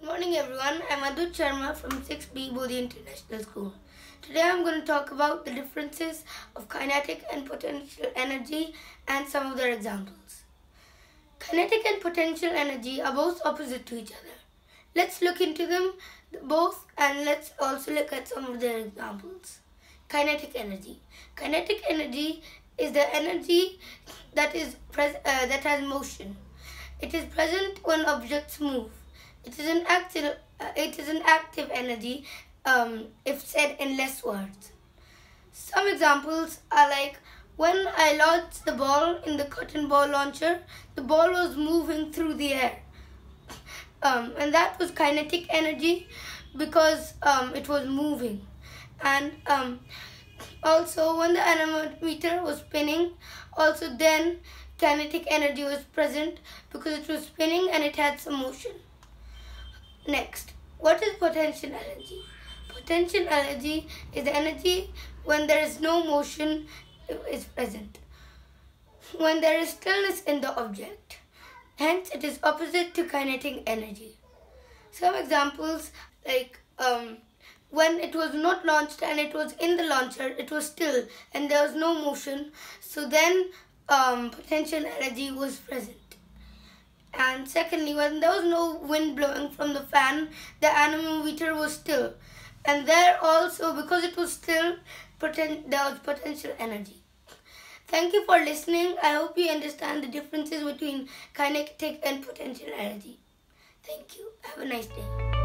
Good morning everyone, I'm Adut Sharma from 6B Bodhi International School. Today I'm going to talk about the differences of kinetic and potential energy and some of their examples. Kinetic and potential energy are both opposite to each other. Let's look into them both and let's also look at some of their examples. Kinetic energy. Kinetic energy is the energy that has motion. It is present when objects move. It is an active energy, if said in less words. Some examples are like when I launched the ball in the cotton ball launcher, the ball was moving through the air. And that was kinetic energy because it was moving. And also when the anemometer was spinning, also then kinetic energy was present because it was spinning and it had some motion. Next, what is potential energy? Potential energy is the energy when there is no motion is present, when there is stillness in the object. Hence, it is opposite to kinetic energy. Some examples like when it was not launched and it was in the launcher, it was still and there was no motion. So then potential energy was present. And secondly, when there was no wind blowing from the fan, the anemometer was still. And there also, because it was still, there was potential energy. Thank you for listening. I hope you understand the differences between kinetic and potential energy. Thank you. Have a nice day.